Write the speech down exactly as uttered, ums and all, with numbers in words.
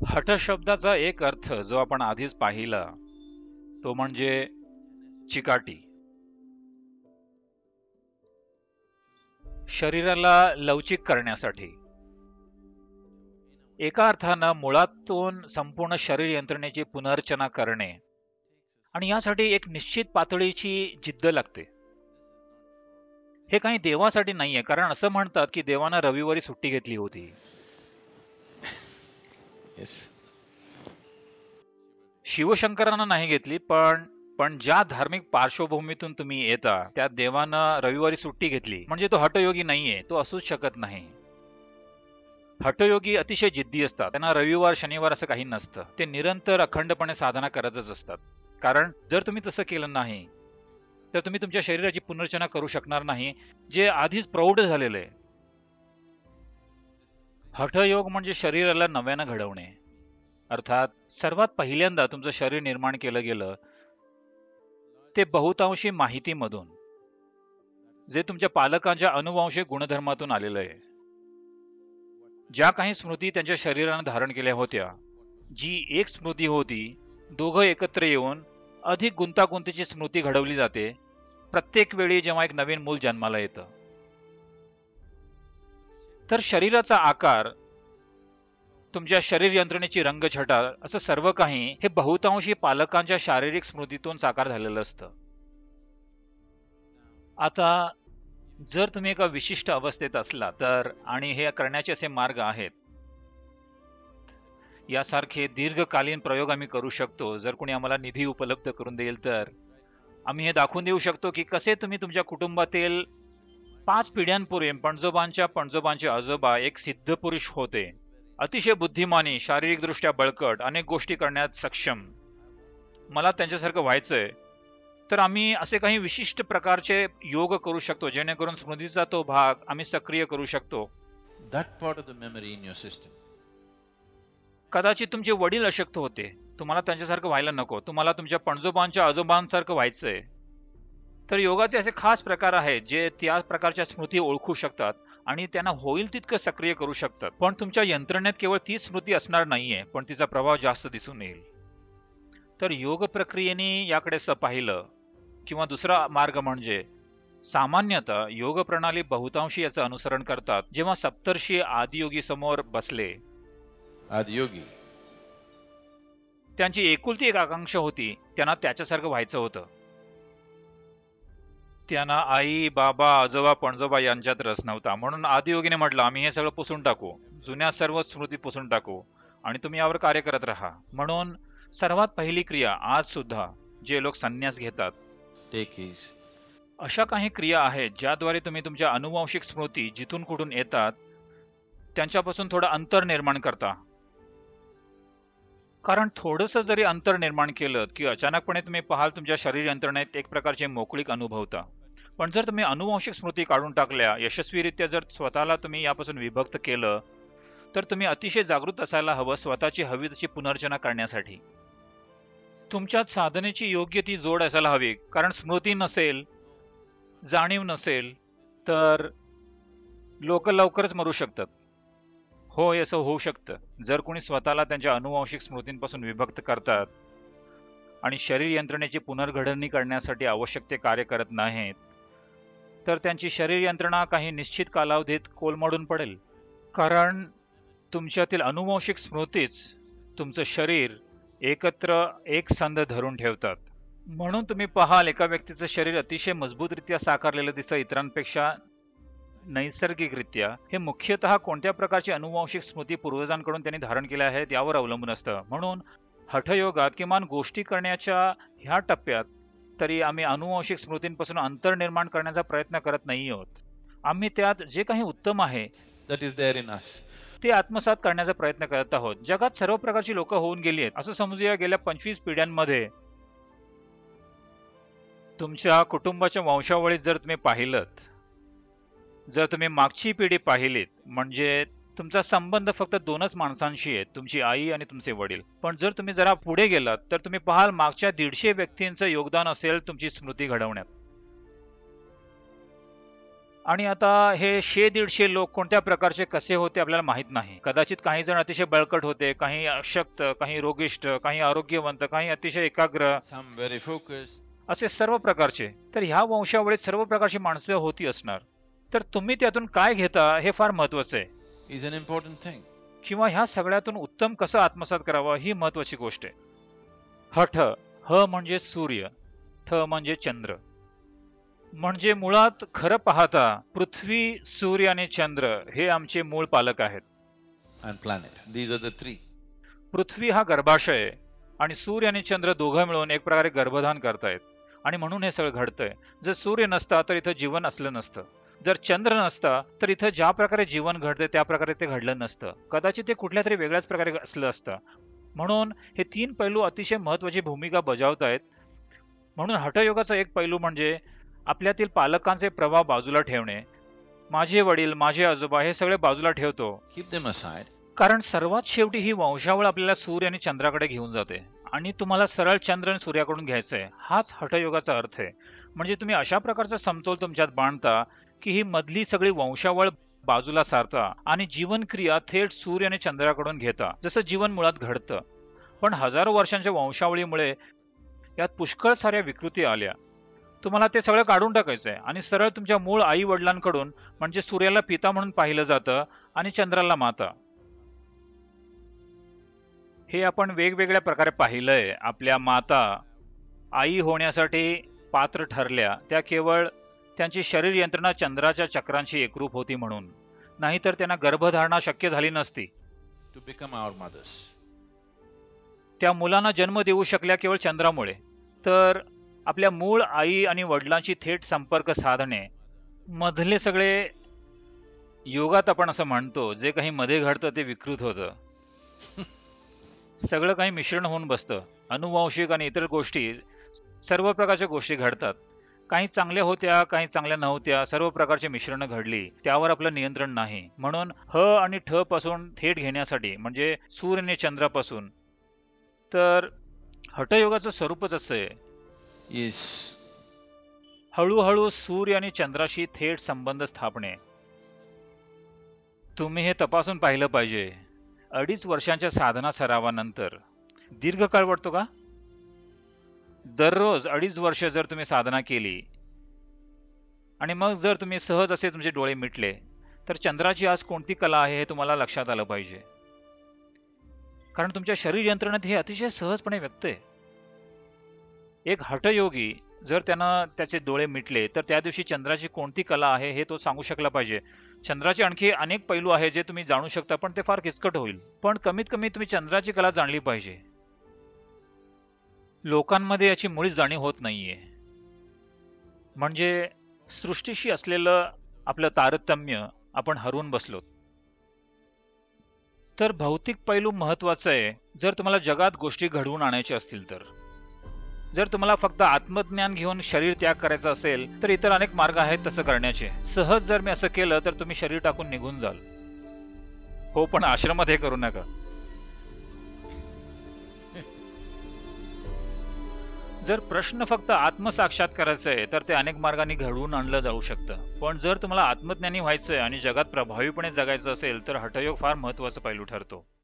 हठ शब्दाचा एक अर्थ जो आपण आधीच पाहिला तो म्हणजे चिकाटी. शरीराला लवचिक करण्यासाठी. एका अर्थानं मुळातून संपूर्ण शरीर यंत्रणेची पुनर्रचना करणे आणि यासाठी एक निश्चित पातळीची जिद्द लागते. हे काही देवासाठी नाहीये, कारण असं म्हणतात की देवानं रविवारी सुट्टी घेतली होती. शिवशंकरांना नाही घेतली, पण पण ज्या धार्मिक पार्श्वभूमीतून तुम्ही येता त्या देवानं रविवारी सुट्टी घेतली म्हणजे तो हठयोगी नाहीये, तो असूच शकत नाही. हठयोगी अतिशय जिद्दी असतात. त्यांना रविवार शनिवार असं काही नसतं. ते निरंतर अखंडपणे साधना करतच असतात. कारण जर तुम्ही तसं केलं नाही तर तुम्ही तुमच्या शरीराची पुनर्रचना करू शकणार नाही, जे आधीच प्रौढ झालेलं आहे. हठयोग म्हणजे शरीराला नव्यानं घडवणे. अर्थात सर्वात पहिल्यांदा तुमचं शरीर निर्माण केलं गेलं ते बहुतांशी माहितीमधून, जे तुमच्या पालकांच्या अनुवांशिक गुणधर्मातून आलेलं आहे. ज्या काही स्मृती त्यांच्या शरीरानं धारण केल्या होत्या, जी एक स्मृती होती, दोघं एकत्र येऊन अधिक गुंतागुंतीची स्मृती घडवली जाते प्रत्येक वेळी जेव्हा एक नवीन मूल जन्माला येतं. तर शरीराचा आकार, तुमच्या शरीर यंत्रणेची रंगछटा, असं सर्व काही हे बहुतांशी पालकांच्या शारीरिक स्मृतीतून साकार झालेलं असतं. आता जर तुम्ही एका विशिष्ट अवस्थेत असला तर, आणि हे करण्याचे असे मार्ग आहेत, यासारखे दीर्घकालीन प्रयोग आम्ही करू शकतो. जर कोणी आम्हाला निधी उपलब्ध करून देईल तर आम्ही हे दाखवून देऊ शकतो की कसे तुम्ही तुमच्या कुटुंबातील पाच पिढ्यांपूर्वी पणजोबांच्या पणजोबांचे आजोबा एक सिद्ध पुरुष होते, अतिशय बुद्धिमानी, शारीरिकदृष्ट्या बळकट, अनेक गोष्टी करण्यात सक्षम. मला त्यांच्यासारखं व्हायचंय. तर आम्ही असे काही विशिष्ट प्रकारचे योग करू शकतो जेणेकरून स्मृतीचा तो भाग आम्ही सक्रिय करू शकतो. That part of the memory in your system. कदाचित तुमचे वडील अशक्त होते, तुम्हाला त्यांच्यासारखं व्हायला नको, तुम्हाला तुमच्या पणजोबांच्या आजोबांसारखं व्हायचंय. तर योगाचे असे खास प्रकार आहेत जे त्या प्रकारच्या स्मृती ओळखू शकतात आणि त्यांना होईल तितकं सक्रिय करू शकतात. पण तुमच्या यंत्रणेत केवळ तीच स्मृती असणार नाहीये, पण तिचा प्रभाव जास्त दिसून येईल. तर योग प्रक्रियेने याकडे पाहिलं, किंवा दुसरा मार्ग म्हणजे सामान्यतः योग प्रणाली बहुतांशी याचं अनुसरण करतात. जेव्हा सप्तर्षी आदियोगी समोर बसले, आदियोगी त्यांची एकुलती एक आकांक्षा होती, त्यांना त्याच्यासारखं व्हायचं होतं. त्यांना आई, बाबा, आजोबा, पणजोबा यांच्यात रस नव्हता. म्हणून आदियोगीने म्हटलं, आम्ही हे सगळं पुसून टाकू, जुन्या सर्व स्मृती पुसून टाकू आणि तुम्ही यावर कार्य करत राहा. म्हणून सर्वात पहिली क्रिया आज सुद्धा जे लोक संन्यास घेतात, take ease. अशा काही क्रिया आहेत ज्याद्वारे तुम्ही तुमच्या अनुवांशिक स्मृती जिथून कुठून येतात त्यांच्यापासून थोडं अंतर निर्माण करता. कारण थोडंसं जरी अंतर निर्माण केलं की अचानकपणे तुम्ही पाहाल तुमच्या शरीर यंत्रणेत एक प्रकारचे मोकळीक अनुभवता. पण जर तुम्ही अनुवांशिक स्मृती काढून टाकल्या, यशस्वीरित्या जर स्वतःला तुम्ही यापासून विभक्त केलं, तर तुम्ही अतिशय जागृत असायला हवं स्वतःची हवी तशी पुनर्रचना करण्यासाठी. तुमच्यात साधनेची योग्य ती जोड असायला हवी. कारण स्मृती नसेल, जाणीव नसेल तर लोक लवकरच मरू शकतात. होय, असं होऊ शकतं. जर कोणी स्वतःला त्यांच्या अनुवांशिक स्मृतींपासून विभक्त करतात आणि शरीर यंत्रणेची पुनर्घडणी करण्यासाठी आवश्यक ते कार्य करत नाहीत, तर त्यांची शरीर यंत्रणा काही निश्चित कालावधीत कोलमडून पडेल. कारण तुमच्यातील अनुवांशिक स्मृतीच तुमचं शरीर एकत्र एक संध धरून ठेवतात. म्हणून तुम्ही पाहाल एका व्यक्तीचं शरीर अतिशय मजबूतरित्या साकारलेलं दिसतं इतरांपेक्षा नैसर्गिकरित्या. हे मुख्यतः कोणत्या प्रकारची अनुवांशिक स्मृती पूर्वजांकडून त्यांनी धारण केल्या आहेत यावर अवलंबून असतं. म्हणून हठयोगात किमान गोष्टी करण्याच्या ह्या टप्प्यात तरी आम्ही अनुवांशिक स्मृतींपासून अंतर निर्माण करण्याचा प्रयत्न करत नाही आहोत. आम्ही त्यात जे काही उत्तम आहे That is there in us. ते आत्मसात करण्याचा प्रयत्न करत आहोत. जगात सर्व प्रकारची लोक होऊन गेली आहेत. असं समजूया गेल्या पंचवीस पिढ्यांमध्ये तुमच्या कुटुंबाच्या वंशावळीत जर तुम्ही पाहिलं, जर तुम्ही मागची पिढी पाहिलीत, म्हणजे तुमचा संबंध फक्त दोनच माणसांशी आहे, तुमची आई आणि तुमचे वडील. पण जर तुम्ही जरा पुढे गेलात तर तुम्ही पाहाल मागच्या दीडशे व्यक्तींचं योगदान असेल तुमची स्मृती घडवण्यात. आणि आता हे शे दीडशे लोक कोणत्या प्रकारचे कसे होते आपल्याला माहित नाही. कदाचित काही जण अतिशय बळकट होते, काही अशक्त, काही रोगिष्ठ, काही आरोग्यवंत, काही अतिशय एकाग्र, some very focused. असे सर्व प्रकारचे. तर ह्या वंशावळीत सर्व प्रकारची माणसं होती असणार. तर तुम्ही त्यातून काय घेता हे फार महत्वाचं आहे, Is an important thing. किंवा ह्या सगळ्यातून उत्तम कसं आत्मसात करावं ही महत्वाची गोष्ट आहे. हठ, ह म्हणजे सूर्य, ठ म्हणजे चंद्र. म्हणजे मुळात खरं पाहता पृथ्वी, सूर्य आणि चंद्र हे आमचे मूळ पालक आहेत. And planet. These are the three. पृथ्वी हा गर्भाशय आणि सूर्य आणि चंद्र दोघं मिळून एक प्रकारे गर्भधान करतायत आणि म्हणून हे सगळं घडतंय. जर सूर्य नसता तर इथं जीवन असलं नसतं. जर चंद्र नसता तर इथं ज्या प्रकारे जीवन घडतंय त्या प्रकारे ते घडलं नसतं. कदाचित ते कुठल्या तरी वेगळ्याच प्रकारे असलं असतं. म्हणून हे तीन पैलू अतिशय महत्वाची भूमिका बजावतायत. म्हणून हठयोगाचा एक पैलू म्हणजे आपल्यातील पालकांचे प्रभाव बाजूला ठेवणे. माझे वडील, माझे आजोबा हे सगळे बाजूला ठेवतो, Keep them aside. कारण सर्वात शेवटी ही वंशावळ आपल्याला सूर्य आणि चंद्राकडे घेऊन जाते आणि तुम्हाला सरळ चंद्र आणि सूर्याकडून घ्यायचंय. हाच हठयोगाचा अर्थ आहे. म्हणजे तुम्ही अशा प्रकारचा समतोल तुमच्यात बांधता की ही मधली सगळी वंशावळ बाजूला सारता आणि जीवनक्रिया थेट सूर्य आणि चंद्राकडून घेता, जसं जीवन मुळात घडतं. पण हजारो वर्षांच्या वंशावळीमुळे यात पुष्कळ साऱ्या विकृती आल्या. तुम्हाला ते सगळं काढून टाकायचंय आणि सरळ तुमच्या मूळ आई वडिलांकडून, म्हणजे सूर्याला पिता म्हणून पाहिलं जातं आणि चंद्राला माता. हे आपण वेगवेगळ्या प्रकारे पाहिलंय. आपल्या माता आई होण्यासाठी पात्र ठरल्या त्या केवळ त्यांची शरीर यंत्रणा चंद्राच्या चक्रांशी एकरूप होती म्हणून, नाहीतर त्यांना गर्भधारणा शक्य झाली नसती. To become our mothers. त्या मुलांना जन्म देऊ शकल्या केवळ चंद्रामुळे. तर आपल्या मूळ आई आणि वडिलांशी थेट संपर्क साधणे, मधले सगळे योगात आपण असं म्हणतो जे काही मध्ये घडतं ते विकृत होतं. सगळं काही मिश्रण होऊन बसतं. अनुवांशिक आणि इतर गोष्टी, सर्व प्रकारच्या गोष्टी घडतात. काही चांगल्या होत्या, काही चांगल्या नव्हत्या, सर्व प्रकारची मिश्रण घडली. त्यावर आपलं नियंत्रण नाही. म्हणून ह आणि ठ पासून थेट घेण्यासाठी, म्हणजे सूर्य आणि चंद्रापासून, तर हठयोगाचं स्वरूपच असं आहे. Is हळूहळू सूर्य आणि चंद्राशी थेट संबंध स्थापणे. तुम्ही हे तपासून पाहिलं पाहिजे. अडीच वर्षांच्या साधना सरावानंतर दीर्घकाळ वाटतो का? दररोज अडीच वर्ष जर तुम्ही साधना केली आणि मग जर तुम्ही सहज असे तुमचे डोळे मिटले, तर चंद्राची आज कोणती कला आहे हे तुम्हाला लक्षात आलं पाहिजे. कारण तुमच्या शरीर यंत्रणेत हे अतिशय सहजपणे व्यक्त आहे. एक हठयोगी जर त्यानं त्याचे डोळे मिटले तर त्या दिवशी चंद्राची कोणती कला आहे हे तो सांगू शकला पाहिजे. चंद्राचे आणखी अनेक पैलू आहेत जे तुम्ही जाणू शकता, पण ते फार किचकट होईल. पण कमीत कमी तुम्ही चंद्राची कला जाणली पाहिजे. लोकांमध्ये याची मुळीच जाणीव होत नाहीये. म्हणजे सृष्टीशी असलेलं आपलं तारतम्य आपण हरवून बसलो. तर भौतिक पैलू महत्वाचा आहे जर तुम्हाला जगात गोष्टी घडवून आणायच्या असतील तर. जर तुम्हाला फक्त आत्मज्ञान घेऊन शरीर त्याग करायचा असेल तर इतर अनेक मार्ग आहेत तसं करण्याचे. सहज जर मी असं केलं तर तुम्ही शरीर टाकून निघून जाल. हो, पण आश्रमात हे करू नका. जर प्रश्न फक्त आत्मसाक्षात्काराचा आहे तर ते अनेक मार्गांनी घडवून आणलं जाऊ शकतं. पण जर तुम्हाला आत्मज्ञानी व्हायचंय आणि जगात प्रभावीपणे जगायचं असेल तर हठयोग फार महत्वाचा पैलू ठरतो.